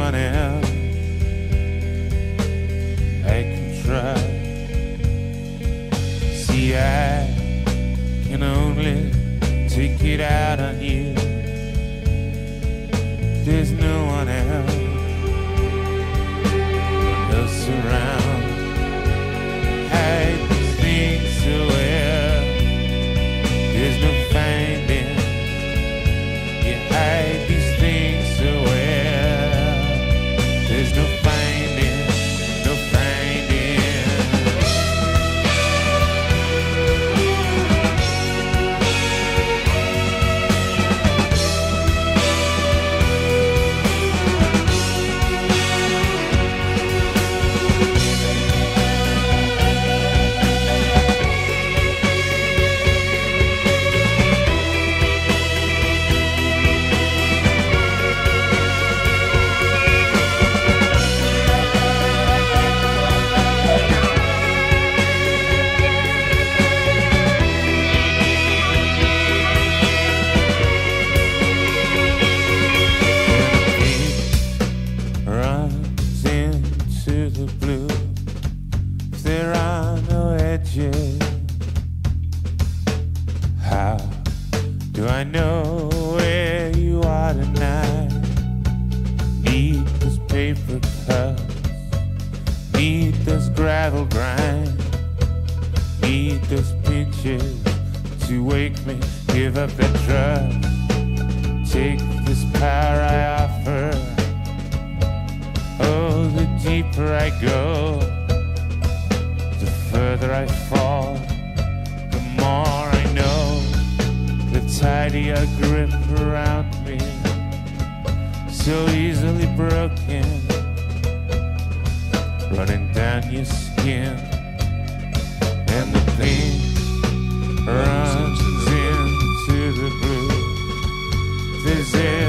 one else I can trust. See, I can only take it out on you. There's no one else around. Hide these things so well. There's no finding. You hide these things so well. There's no finding, no finding. How do I know where you are tonight? Need those paper cups, need those gravel grinds, need those pinches to wake me. Give up that trust, take this power I offer. Oh, the deeper I go, the further I fall. The more I know, the tighter grip around me, so easily broken, running down your skin, and the pain runs into the blue. There's